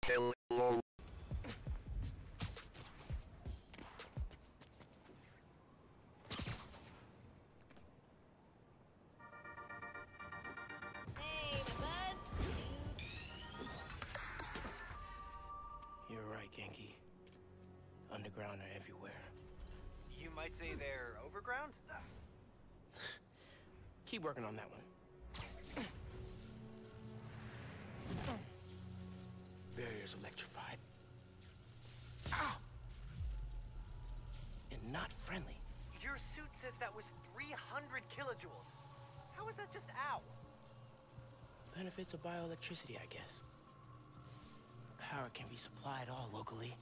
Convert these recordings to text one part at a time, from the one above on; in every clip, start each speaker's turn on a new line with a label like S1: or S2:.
S1: Hello.
S2: Hey, my buds.
S3: You're right, Genki. Underground are everywhere.
S4: You might say they're overground?
S3: Keep working on that one. Barrier's electrified. Ow! And not friendly.
S4: Your suit says that was 300 kilojoules. How is that just ow?
S3: Benefits of bioelectricity, I guess. Power can be supplied all locally.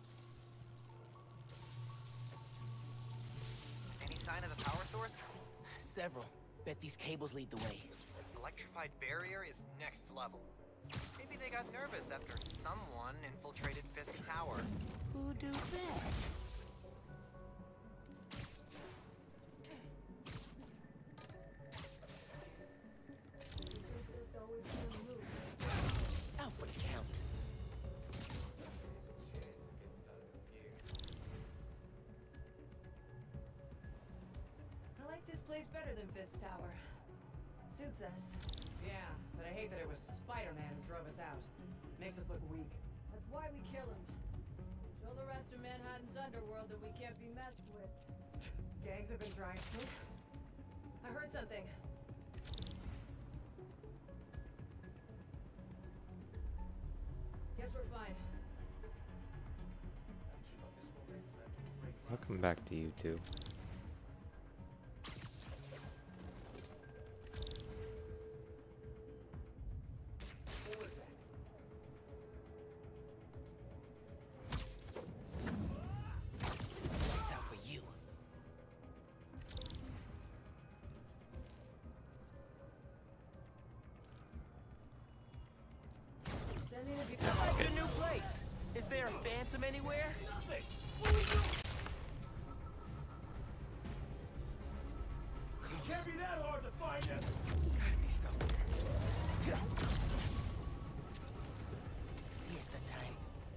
S4: Any sign of the power source?
S3: Several. Bet these cables lead the way.
S4: Electrified barrier is next level. Maybe they got nervous after someone infiltrated Fisk Tower.
S3: Who do that? Out for the count.
S5: I like this place better than Fisk Tower. Suits us.
S6: Yeah, but I hate that it was Spider-Man who drove us out. Makes us look weak.
S5: That's why we kill him. Show the rest of Manhattan's underworld that we can't be messed with.
S6: Gangs have been trying.
S5: I heard something. Guess we're fine.
S7: I'll come back to you too.
S3: Lights out for you.
S5: Sending a
S3: I like your new place. Is there a phantom anywhere?
S1: Can't be that hard to find you.
S3: Gotta be stuff here. Siesta time.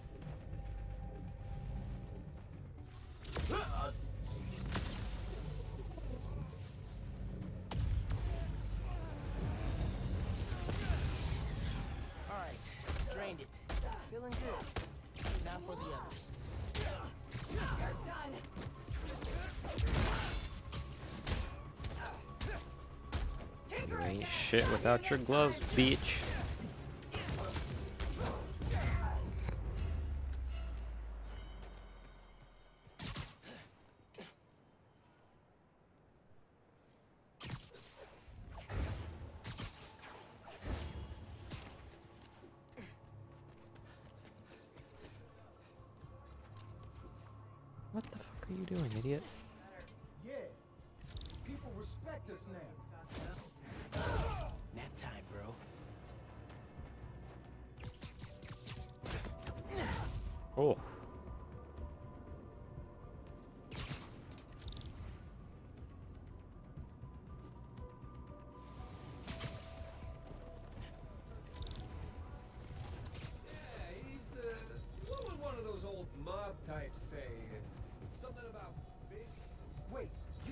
S3: All right, drained it. Feeling good. Now for the others.
S5: You're done.
S7: You ain't shit without your gloves, bitch. What the fuck are you doing, idiot?
S1: Yeah. People respect us now.
S3: Nap time, bro.
S7: Oh.
S8: Yeah, he's, what would one of those old mob types say? Something about big...
S1: Wait, you...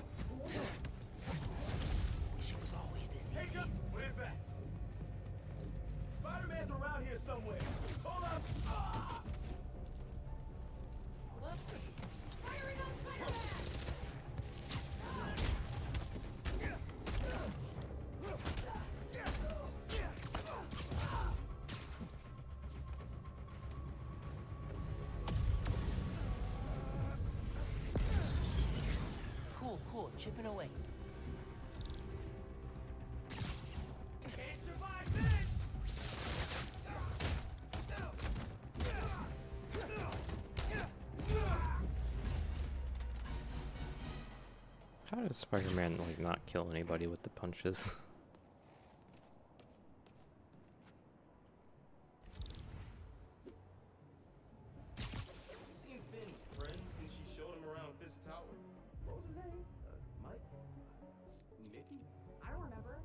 S3: Wish it was always this easy.
S1: Jacob, what is that? Spider-Man's around here somewhere. Hold up. Ah!
S5: Firing on Spider-Man!
S3: Cool, cool, chipping away.
S1: Can't survive this!
S7: How does Spider-Man like not kill anybody with the punches?
S1: You seen Finn's friend since she showed him around Fisk Tower? What was his name? Mike? Mickey?
S6: I don't remember.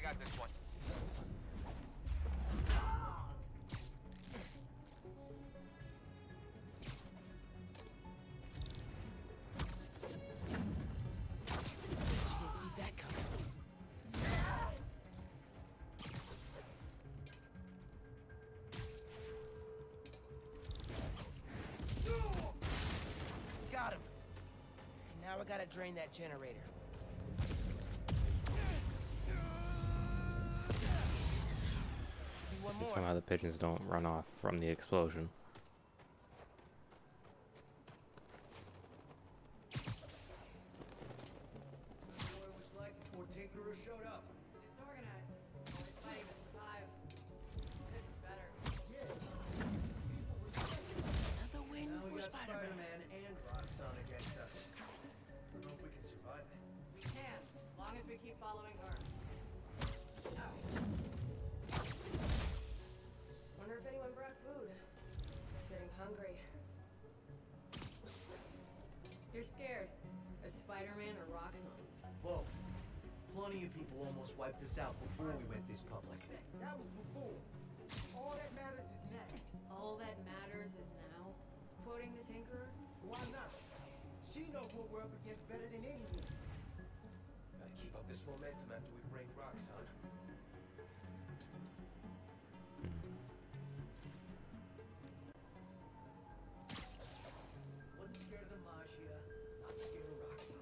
S4: got this one.
S3: She didn't see that coming. Got him. Now I gotta drain that generator. One
S7: And
S3: more.
S7: somehow the pigeons don't run off from the explosion.
S1: What it was like before Tinkerer showed up.
S5: Disorganized. Always fighting to survive. This is better.
S3: Another win
S1: Now we
S3: for
S1: got
S3: Spider-Man.
S1: Spider-Man and Roxxon against us. I don't know if we can survive it.
S5: We can, as long as we keep following her. Wonder if anyone brought food. Getting hungry. You're scared. Is Spider-Man or Roxxon?
S1: Whoa. Plenty of people almost wiped us out before we went this public.
S9: That was before. All that matters is now.
S5: All that matters is now. Quoting the Tinkerer?
S9: Why not? She knows what we're up against better than anyone.
S1: Gotta keep up this momentum after we break Roxxon. Wasn't scared of the Magia, not scared of Roxxon.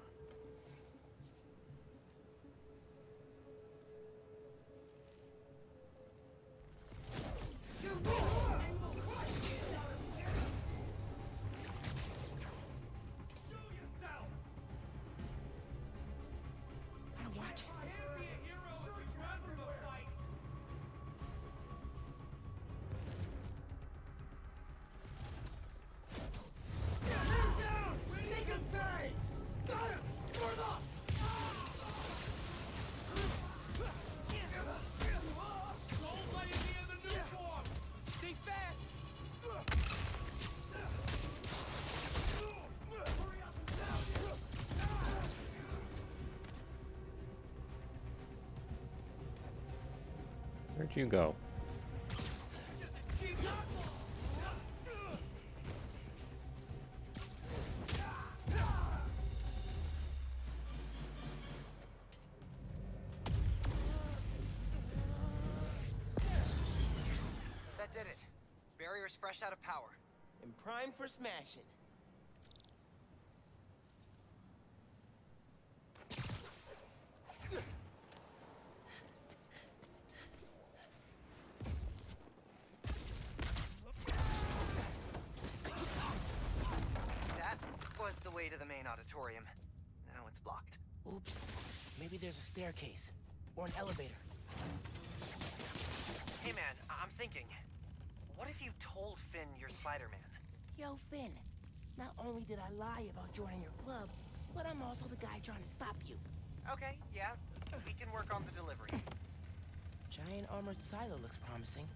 S3: Gotta watch it. Stay fast!
S7: Where'd you go?
S4: That did it. Barrier's fresh out of power.
S3: And primed for smashing.
S4: That was the way to the main auditorium. Now it's blocked.
S3: Oops. Maybe there's a staircase. Or an elevator.
S4: Hey man, I'm thinking. What if you told Finn you're Spider-Man?
S3: Yo, Finn. Not only did I lie about joining your club, but I'm also the guy trying to stop you.
S4: Okay, yeah. We can work on the delivery.
S3: Giant armored silo looks promising.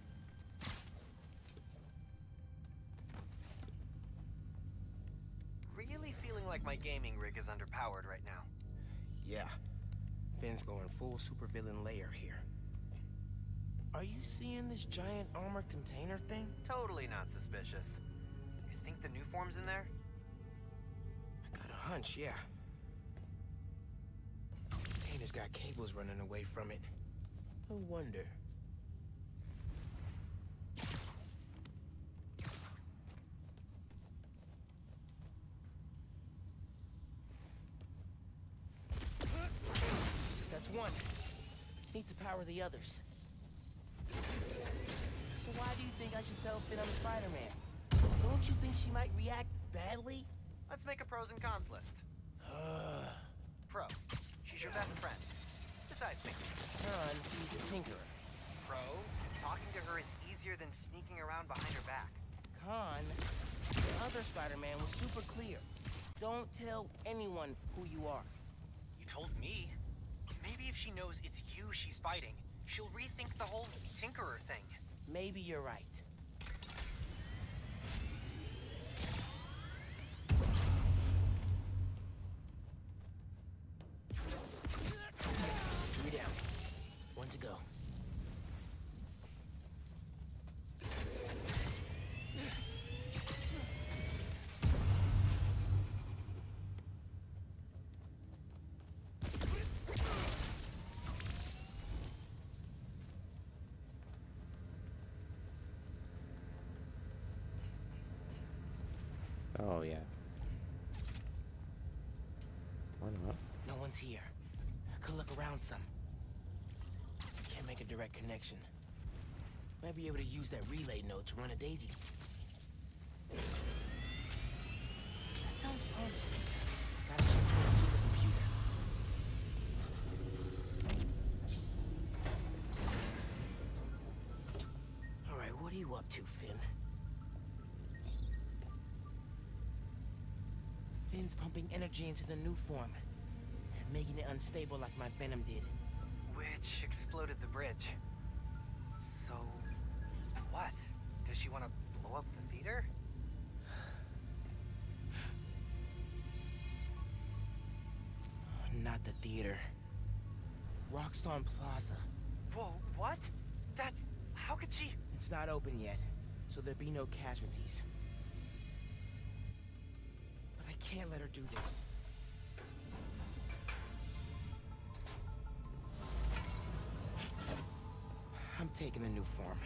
S4: Really feeling like my gaming rig is underpowered right now.
S3: Yeah. Finn's going full supervillain layer here. Are you seeing this giant armored container thing?
S4: Totally not suspicious. You think the new form's in there?
S3: I got a hunch, yeah. Container's got cables running away from it. I wonder. That's one. Need to power the others. So why do you think I should tell Finn I'm Spider-Man? Don't you think she might react badly?
S4: Let's make a pros and cons list. Pro. She's your best friend. Besides me.
S3: Con, he's a tinkerer.
S4: Pro. Talking to her is easier than sneaking around behind her back.
S3: Con, the other Spider-Man was super clear. Don't tell anyone who you are.
S4: You told me. Maybe if she knows it's you she's fighting, she'll rethink the whole Tinkerer thing.
S3: Maybe you're right. Three down.
S7: Oh, yeah. Why not?
S3: No one's here. I could look around some. Can't make a direct connection. Might be able to use that relay node to run a daisy. That sounds promising. Gotta check the supercomputer. Alright, what are you up to, Finn? Finn's pumping energy into the new form, making it unstable like my venom did.
S4: Which exploded the bridge. So, what? Does she want to blow up the theater?
S3: Not the theater. Roxxon Plaza.
S4: Whoa, what? That's... how could she...
S3: It's not open yet, so there'll be no casualties. But I can't let her do this. I'm taking the new form.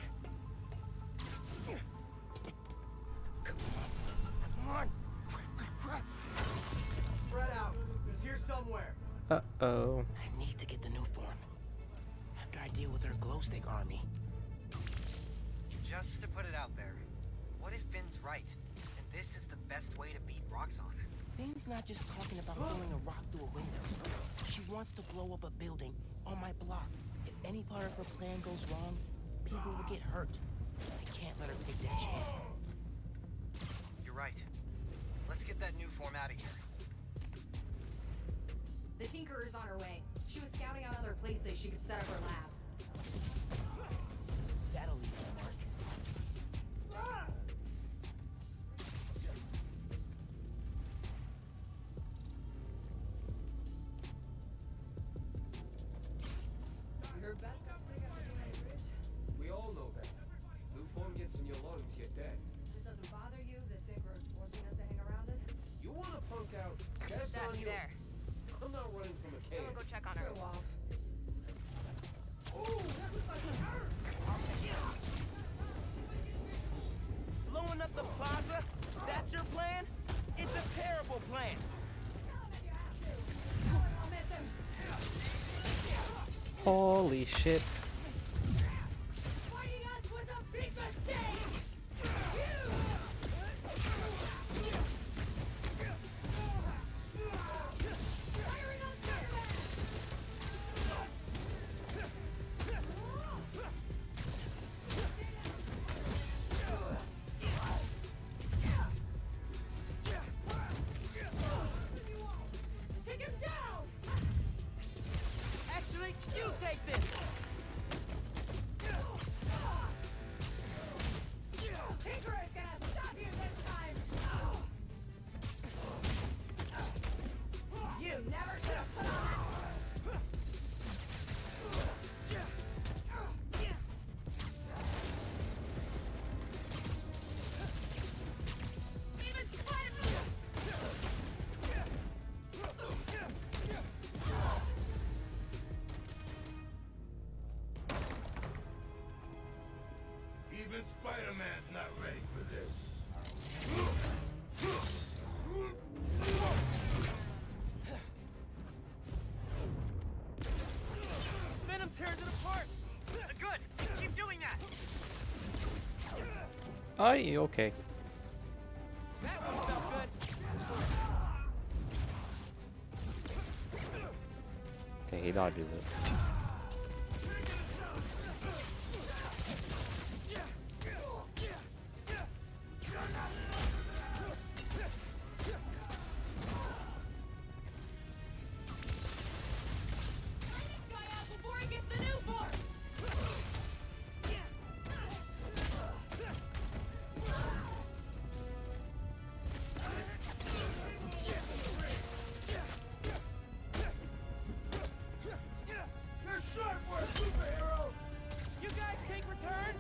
S3: Come on! Crap!
S9: Spread out. He's here somewhere.
S7: Uh-oh.
S3: I need to get the new form. After I deal with her glow stick army.
S4: Just to put it out there, what if Finn's right, and this is the best way to beat Roxxon?
S3: Finn's not just talking about throwing a rock through a window. She wants to blow up a building on my block. If any part of her plan goes wrong, people will get hurt. I can't let her take that chance.
S4: You're right. Let's get that new form out of here.
S5: The Tinkerer's on her way. She was scouting out other places she could set up her lab.
S3: That'll leave a mark.
S5: You heard Beth?
S8: We all know that. New form gets in your lungs, you're dead.
S5: This doesn't bother you that Tinkerer's forcing us to hang around it?
S8: You want to punk out? That's on you.
S2: there.
S8: I'm not running from a can.
S2: Someone go check on her.
S5: Go off.
S3: Blowing up the plaza? That's your plan? It's a terrible plan.
S5: I'll miss him.
S7: Holy shit.
S5: Fighting us was a big mistake! Firing on Spider-Man! Take him down!
S3: Actually, you take this.
S5: Tinkerer's gonna stop you this time! You never should have put on that! Even Spider-Man!
S1: Even Spider-Man's not ready for this.
S3: Venom tears it apart.
S4: Good! Keep doing that!
S7: Are you okay?
S3: That one felt good.
S7: Okay, he dodges it.
S5: Guy out before he gets the new form!
S9: You're sharp for a superhero.
S3: You guys take return?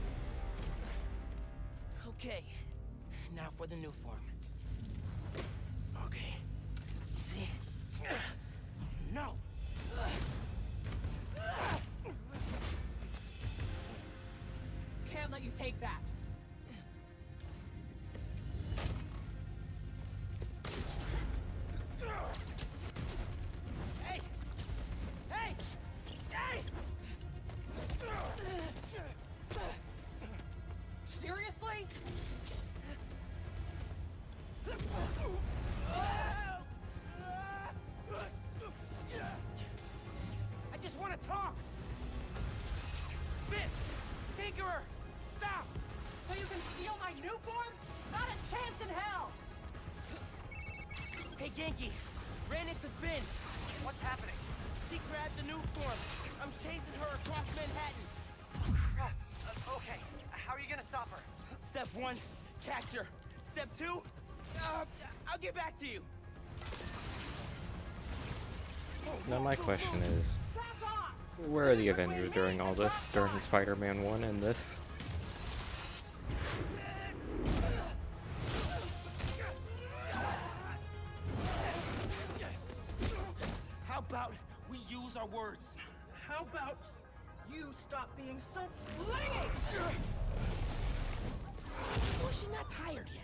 S3: Okay, now for the new form. Okay. See? No!
S6: Can't let you take that.
S3: Hey! Hey! Hey!
S6: Seriously?
S3: I just want to talk! Finn! Tinkerer! Stop!
S6: So you can steal my new form? Not a chance in hell!
S3: Hey, Genki! Ran into Finn!
S4: What's happening?
S3: She grabbed the new form! I'm chasing her across Manhattan!
S4: Crap. Okay. How are you gonna stop her?
S3: Step 1, catch her. Step 2, I'll get back to you.
S7: Now my question is,
S6: Back off!
S7: where are the Avengers during all this? During Spider-Man 1 and this?
S3: How about we use our words? How about you stop being so flingy? Well, she's not tired yet.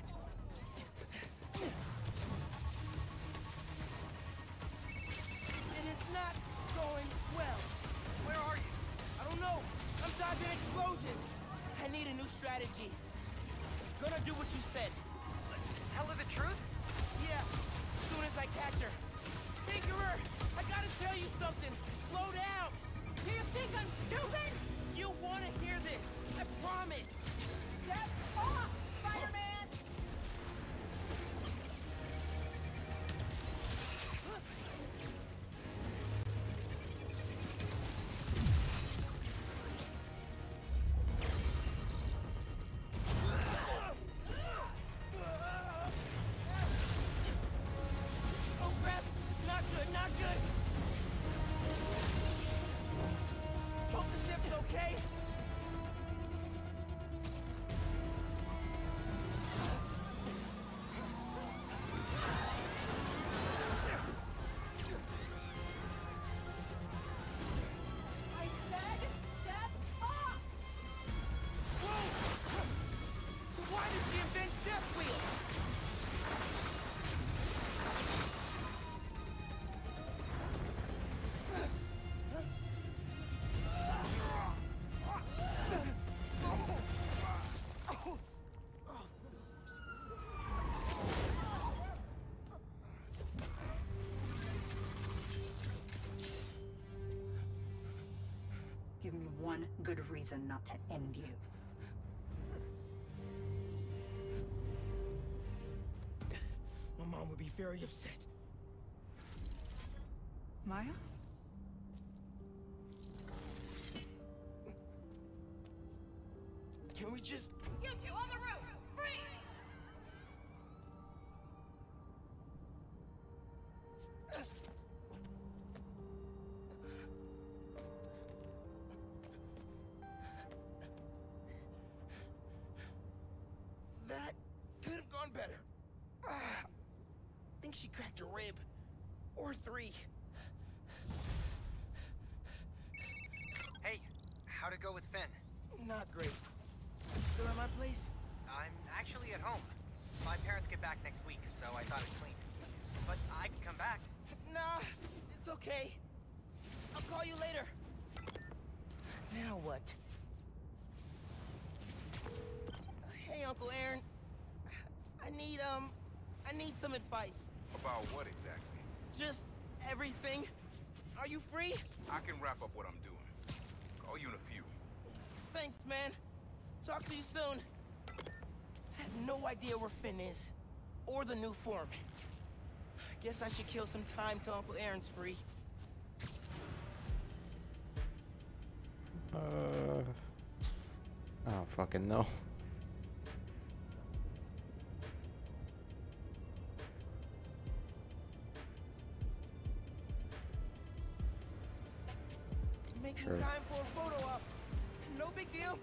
S3: It is not going well.
S4: Where are you?
S3: I don't know. I'm dodging explosions. I need a new strategy. Gonna do what you said.
S4: Tell her the truth?
S3: Yeah, as soon as I catch her. Tinkerer, I gotta tell you something. Slow down.
S6: Do you think I'm stupid?
S3: You wanna hear this. I promise.
S6: Step off, Spider-Man!
S3: Oh crap! Not good, not good! Hope the ship's okay.
S6: I said step off!
S3: Whoa! Why did she invent death wheels?
S10: Give me one good reason not to end you.
S3: My mom would be very upset.
S10: Miles?
S3: Can we just...
S6: You two on the roof! Freeze!
S3: That could have gone better. I think she cracked a rib. Or 3.
S4: Hey, how'd it go with Finn?
S3: Not great. Still at my place?
S4: I'm actually at home. My parents get back next week, so I thought I'd clean. But I can come back.
S3: Nah, it's okay. I'll call you later. Now what? Hey, Uncle Aaron. I need some advice.
S11: About what exactly?
S3: Just everything. Are you free?
S11: I can wrap up what I'm doing. Call you in a few.
S3: Thanks, man. Talk to you soon. I have no idea where Finn is. Or the new form. I guess I should kill some time till Uncle Aaron's free.
S7: I don't fucking know.
S3: Making
S7: Sure.
S3: time for a photo op. No big deal.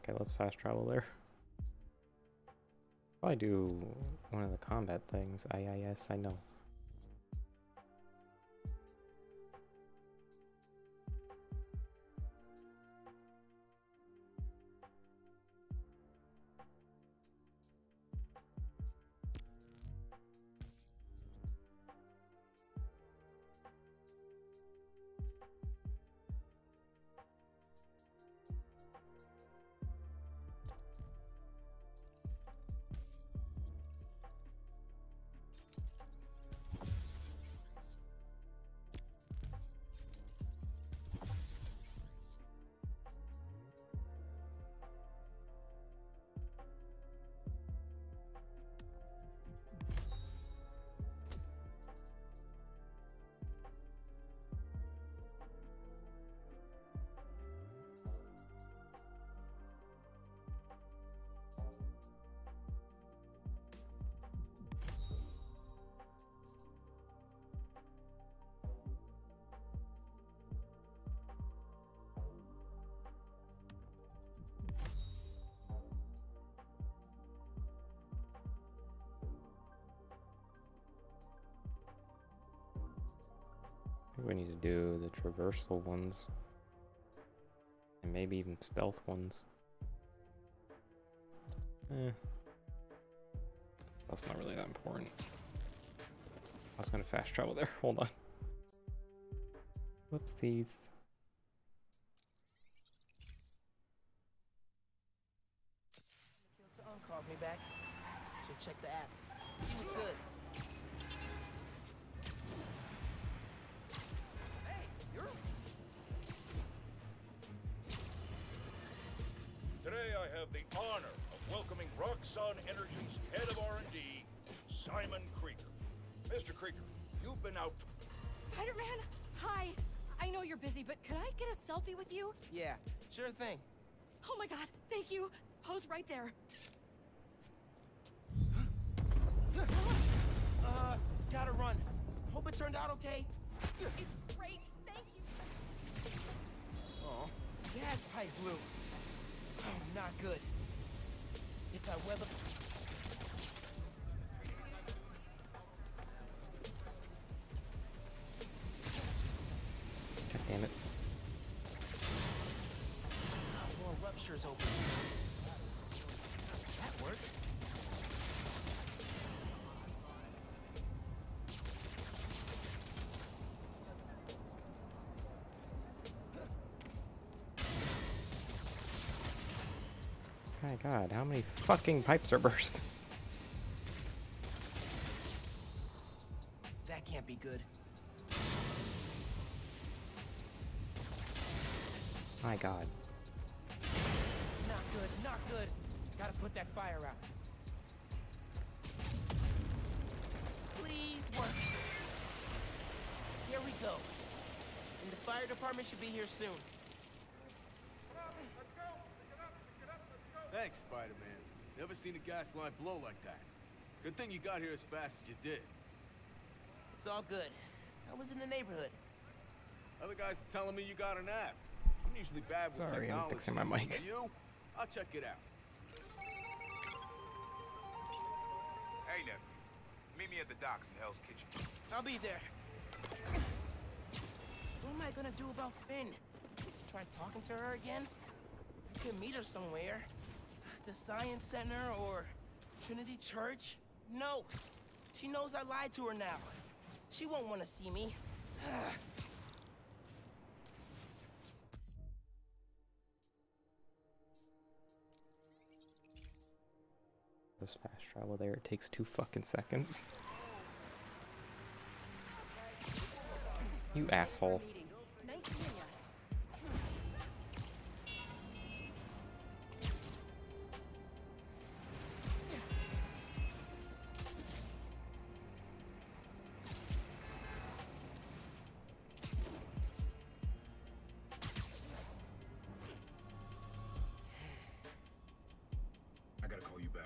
S7: Okay, let's fast travel there. Probably do one of the combat things. Yes, I know. We need to do the traversal ones. And maybe even stealth ones. That's not really that important. I was gonna fast travel there. Hold on. Whoopsies.
S3: Called me back. Should check the app. He was good.
S12: Today I have the honor of welcoming Roxxon Energy's head of R&D, Simon Krieger. Mr. Krieger, you've been out...
S13: Spider-Man? Hi. I know you're busy, but could I get a selfie with you?
S3: Yeah, sure thing.
S13: Oh my god, thank you. Pose right there.
S3: Gotta run. Hope it turned out okay.
S13: It's great, thank you.
S3: Oh, gas pipe blew. Oh, not good. If I weather...
S7: God damn it.
S3: More ruptures open. That worked.
S7: My god, how many fucking pipes are burst?
S3: That can't be good.
S7: My god.
S3: Not good, not good. Gotta put that fire out. Please work. Here we go. And the fire department should be here soon.
S14: Thanks, Spider-Man. Never seen a gas line blow like that. Good thing you got here as fast as you did.
S3: It's all good. I was in the neighborhood.
S14: Other guys are telling me you got an app. I'm usually bad with
S7: Sorry, I'm
S14: technology.
S7: fixing my mic.
S14: You? I'll check it out.
S11: Hey, nephew. Meet me at the docks in Hell's Kitchen.
S3: I'll be there. What am I gonna do about Finn? Try talking to her again? I could meet her somewhere. The Science Center or Trinity Church? No. She knows I lied to her now. She won't want to see me.
S7: Just fast travel there, it takes 2 fucking seconds. You asshole.
S13: Nice seeing ya.
S11: I gotta call you back.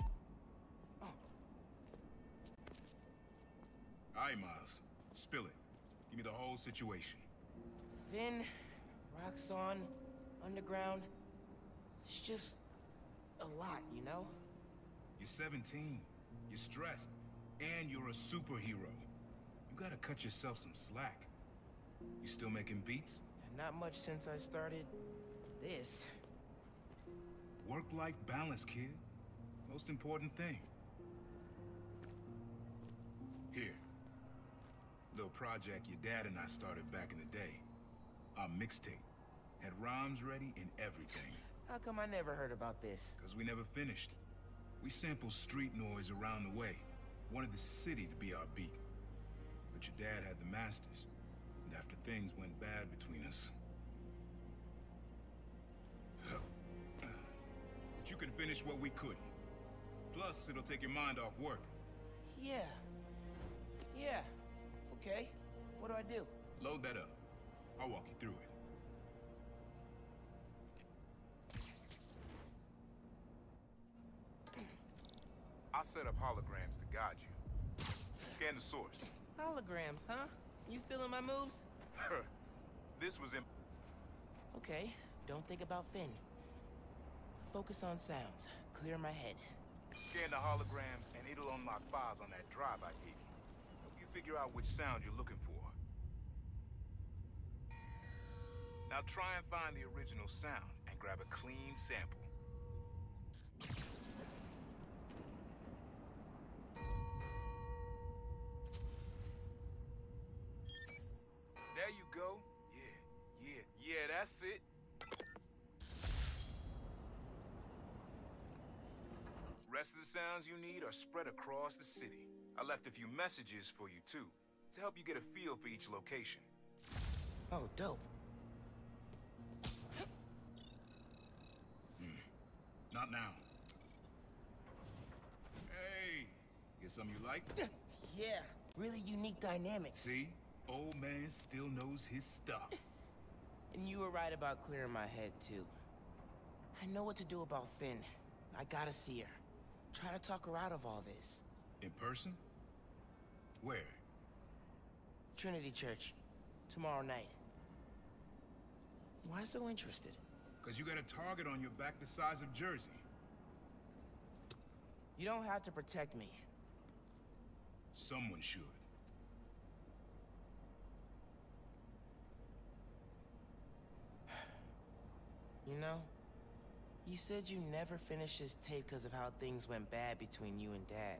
S11: Alright, Miles. Spill it. Give me the whole situation.
S3: Finn, Roxxon, Underground. It's just a lot, you know?
S11: You're 17. You're stressed. And you're a superhero. You gotta cut yourself some slack. You still making beats?
S3: Not much since I started this.
S11: Work-life balance, kid. Most important thing. Here. Little project your dad and I started back in the day. Our mixtape. Had rhymes ready and everything.
S3: How come I never heard about this?
S11: Because we never finished. We sampled street noise around the way. Wanted the city to be our beat. But your dad had the masters. And after things went bad between us... But you can finish what we couldn't. Plus, it'll take your mind off work.
S3: Yeah. Yeah. Okay. What do I do?
S11: Load that up. I'll walk you through it. I'll set up holograms to guide you. Scan the source.
S3: Holograms, huh? You stealing my moves?
S11: This was in...
S3: Okay, don't think about Finn. Focus on sounds. Clear my head.
S11: Scan the holograms and it'll unlock files on that drive I gave you. Help you figure out which sound you're looking for. Now try and find the original sound and grab a clean sample. There you go. Yeah, that's it. Rest of the sounds you need are spread across the city. I left a few messages for you too, to help you get a feel for each location.
S3: Oh, dope.
S11: Not now. Hey, get something you like?
S3: Yeah, really unique dynamics.
S11: See? Old man still knows his stuff.
S3: And you were right about clearing my head, too. I know what to do about Finn. I gotta see her. Try to talk her out of all this.
S11: In person? Where?
S3: Trinity Church. Tomorrow night. Why so interested?
S11: Because you got a target on your back the size of Jersey.
S3: You don't have to protect me.
S11: Someone should.
S3: You know, you said you never finished this tape because of how things went bad between you and Dad.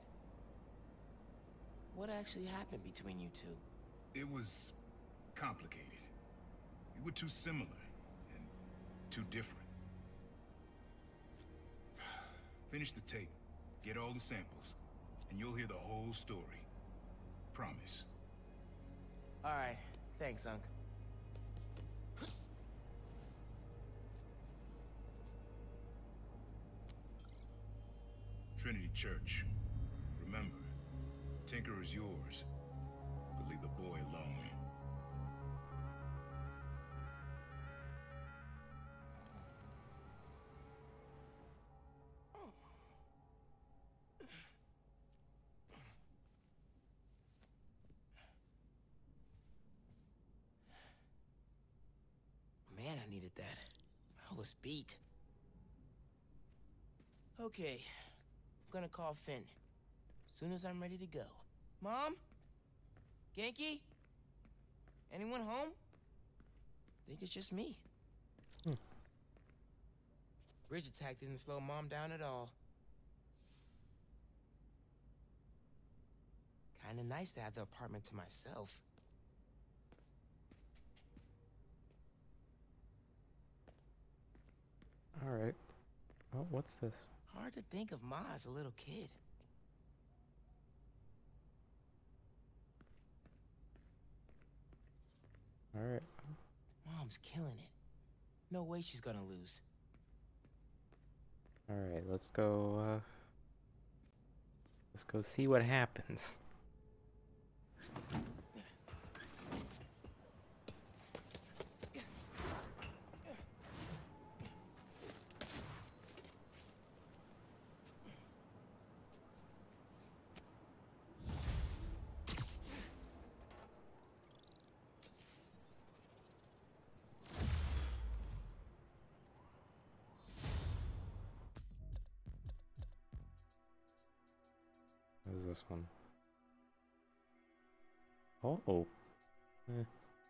S3: What actually happened between you two?
S11: It was complicated. We were too similar and too different. Finish the tape, get all the samples, and you'll hear the whole story. Promise.
S3: All right, thanks, Unc.
S11: Trinity Church. Remember, Tinker is yours, but leave the boy alone.
S3: Man, I needed that. I was beat. Okay. I'm gonna call Finn. Soon as I'm ready to go. Mom? Genki? Anyone home? Think it's just me. Bridge attack didn't slow Mom down at all. Kinda nice to have the apartment to myself.
S7: Alright. Oh, what's this?
S3: Hard to think of Ma as a little kid.
S7: Alright.
S3: Mom's killing it. No way she's gonna lose.
S7: Alright, let's go see what happens. this one? Oh. Eh.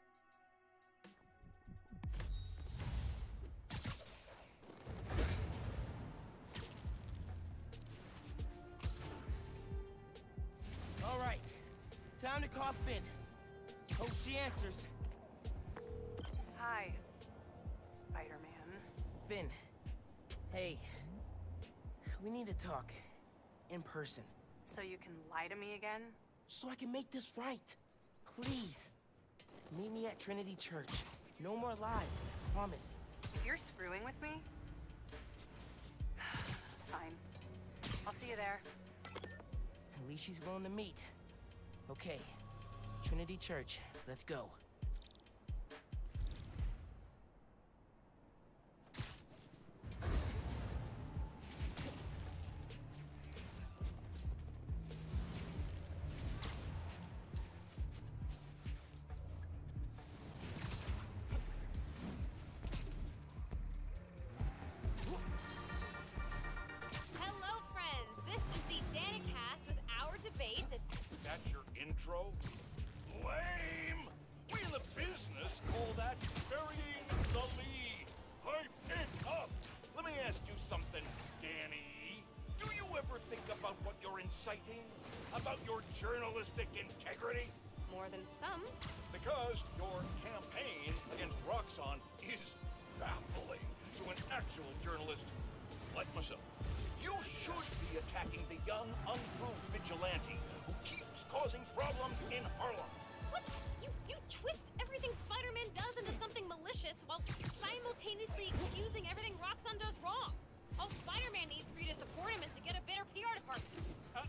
S3: All right, time to call Finn. Hope she answers.
S15: Hi, Spider-Man.
S3: Finn, hey, we need to talk in person.
S15: So you can lie to me again?
S3: So I can make this right. Please, meet me at Trinity Church. No more lies, promise.
S15: If you're screwing with me... Fine. I'll see you there.
S3: At least she's willing to meet. Okay, Trinity Church, let's go.
S2: Hello, friends. This is the Danicast with our debate.
S12: That's your intro? Lame! We in the business call that burying the lead. Hype it up! Let me ask you something, Danny. Do you ever think about what you're inciting? About your journalistic integrity?
S2: More than some.
S12: Because your campaign against Roxxon is baffling to an actual journalist like myself. You should be attacking the young, unproved vigilante who keeps causing problems in Harlem.
S2: What? You twist everything Spider-Man does into something malicious while simultaneously excusing everything Roxxon does wrong. All Spider-Man needs for you to support him is to get a better PR department.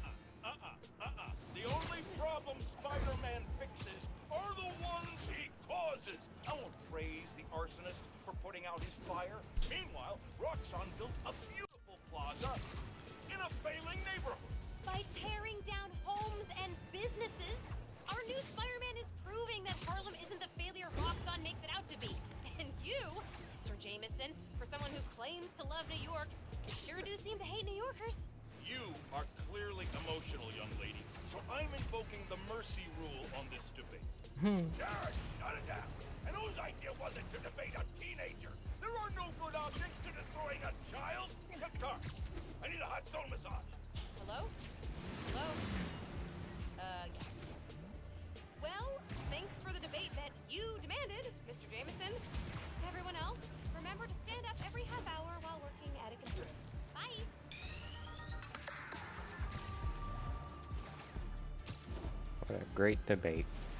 S12: The only problem Spider-Man fixes are the ones he causes. I won't praise the arsonist for putting out his fire. Meanwhile, Roxxon built a beautiful plaza in a failing neighborhood.
S2: By tearing down homes and businesses, our new Spider-Man is proving that Harlem isn't the failure Roxxon makes it out to be. And you, Mr. Jameson, for someone who claims to love New York, sure do seem to hate New Yorkers.
S12: You are clearly emotional, young lady, so I'm invoking the mercy rule on this debate. Just shut it down. And whose idea was it to debate a teenager? There are no good objects to destroying a child. Get the car. I need a hot stone massage.
S2: Hello? Hello? Yes. Well, thanks for the debate that you demanded, Mr. Jameson. To everyone else, remember to stand up every half hour while working at a computer. Bye!
S7: What a great debate.